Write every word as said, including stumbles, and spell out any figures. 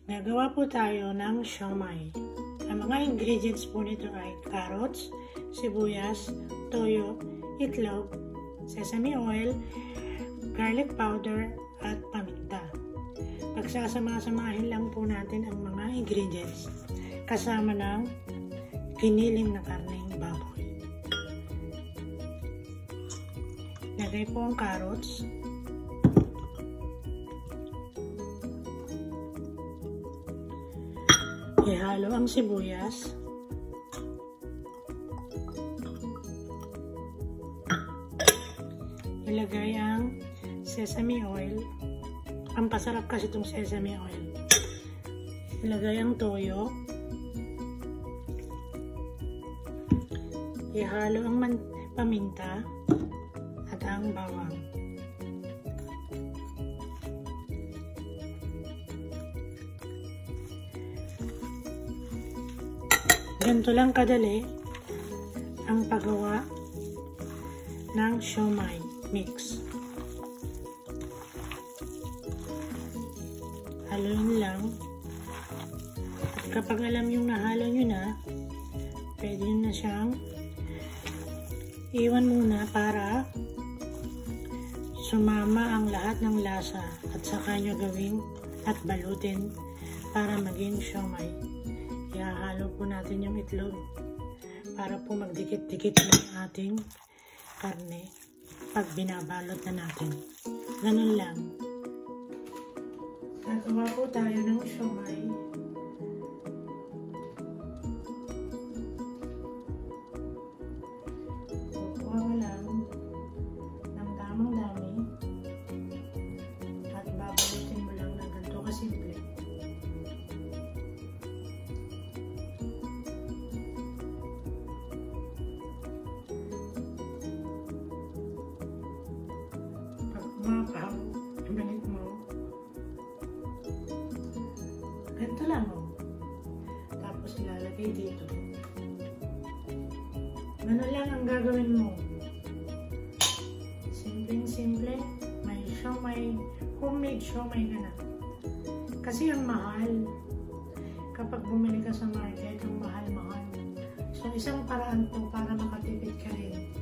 Nagawa po tayo ng siomai. Ang mga ingredients po nito ay carrots, sibuyas, toyo, itlog, sesame oil, garlic powder, at paminta. Pagsasama-samahin lang po natin ang mga ingredients kasama ng giniling na karneng baboy. Lagay po ang carrots. Ihalo ang sibuyas. Ilagay ang sesame oil. Ang pasarap kasi itong sesame oil. Ilagay ang toyo. Ihalo ang paminta at ang bawang. Ganito lang kadali ang paggawa ng siomai mix. Haluin lang. At kapag alam yung nahalo nyo na, pwede nyo na siyang iwan muna para sumama ang lahat ng lasa at saka nyo gawin at balutin para maging siomai. Ihahalo po natin yung itlog para po magdikit-dikit ng ating karne pag binabalot na natin. Ganun lang. Gagawa po tayo ng siomai. Kukuha ko lang ng tamang dami at babalutin mo lang ng ganito kasimple. Pag umapaw, ibalik mo. Ganito lang, oh. Tapos ilalagay dito. Ganun lang ang gagawin mo. Simpleng-simple. May siomai, homemade siomai ka na. Kasi ang mahal. Kapag bumili ka sa market, ang mahal-mahal. So, isang paraan po para makatipid ka rin.